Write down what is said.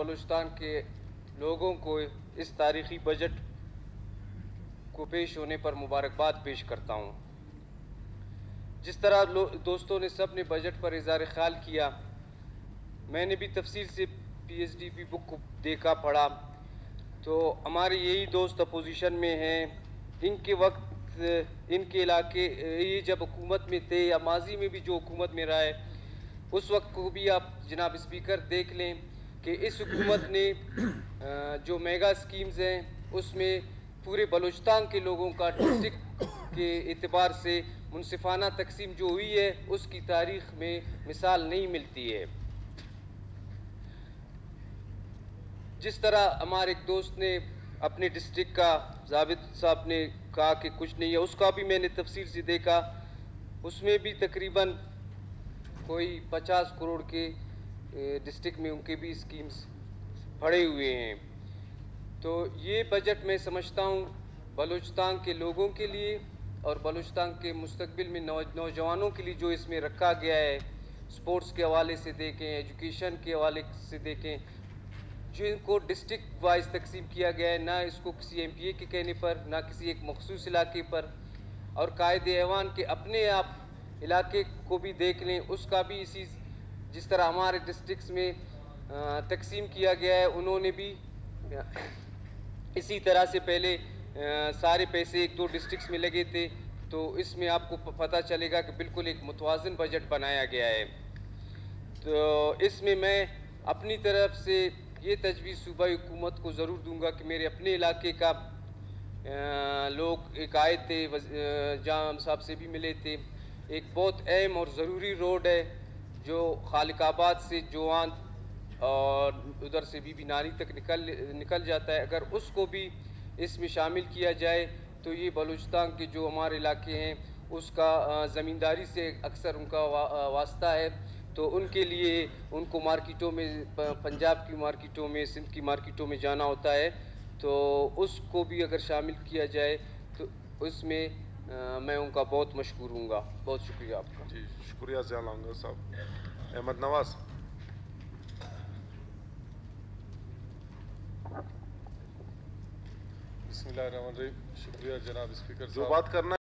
बलूचिस्तान के लोगों को इस तारीखी बजट को पेश होने पर मुबारकबाद पेश करता हूँ। जिस तरह दोस्तों ने सब ने बजट पर इज़हार ख्याल किया, मैंने भी तफसील से PSDP बुक को देखा पढ़ा, तो हमारे यही दोस्त अपोजिशन में हैं। इनके वक्त इनके इलाके ये जब हुकूमत में थे या माजी में भी जो हुकूमत में रहा है, उस वक्त को भी आप जनाब स्पीकर देख लें कि इस हुकूमत ने जो मेगा स्कीम्स हैं उसमें पूरे बलूचिस्तान के लोगों का डिस्ट्रिक्ट के एतबार से मुनसिफाना तकसीम जो हुई है उसकी तारीख में मिसाल नहीं मिलती है। जिस तरह हमारे एक दोस्त ने अपने डिस्ट्रिक्ट का जाबित साहब ने कहा कि कुछ नहीं है, उसका भी मैंने तफसील से देखा, उसमें भी तकरीबन कोई 50 करोड़ के डिस्ट्रिक्ट में उनके भी स्कीम्स पड़े हुए हैं। तो ये बजट मैं समझता हूँ बलूचिस्तान के लोगों के लिए और बलूचिस्तान के मुस्तकबिल में नौजवानों के लिए जो इसमें रखा गया है, स्पोर्ट्स के हवाले से देखें, एजुकेशन के हवाले से देखें, जो इनको डिस्ट्रिक्ट वाइज तकसीम किया गया है, ना इसको किसी MPA के कहने पर, ना किसी एक मखसूस इलाके पर, और कायदे ऐवान के अपने आप इलाके को भी देख लें, उसका भी इसी जिस तरह हमारे डिस्ट्रिक्ट्स में तकसीम किया गया है, उन्होंने भी इसी तरह से पहले सारे पैसे 1-2 डिस्ट्रिक्ट्स में लगे थे। तो इसमें आपको पता चलेगा कि बिल्कुल एक मुतवाज़िन बजट बनाया गया है। तो इसमें मैं अपनी तरफ से ये तजवीज़ सूबाई हुकूमत को ज़रूर दूंगा कि मेरे अपने इलाके का लोग एक आए थे, जाम साहब से भी मिले थे। एक बहुत अहम और ज़रूरी रोड है जो खालिकाबाद से जोआन और उधर से बीबी नानी तक निकल जाता है। अगर उसको भी इसमें शामिल किया जाए तो ये बलूचिस्तान के जो हमारे इलाके हैं उसका ज़मींदारी से अक्सर उनका वास्ता है, तो उनके लिए उनको मार्केटों में, पंजाब की मार्केटों में, सिंध की मार्केटों में जाना होता है, तो उसको भी अगर शामिल किया जाए तो उसमें मैं उनका बहुत मशकूर हूँगा। बहुत शुक्रिया आपका। जी शुक्रिया ज़ियाउल लंगर साहब। अहमद नवाज। बिस्मिल्लाहिर्रहमानिर्रहीम। शुक्रिया जनाब स्पीकर साहब। जो बात करना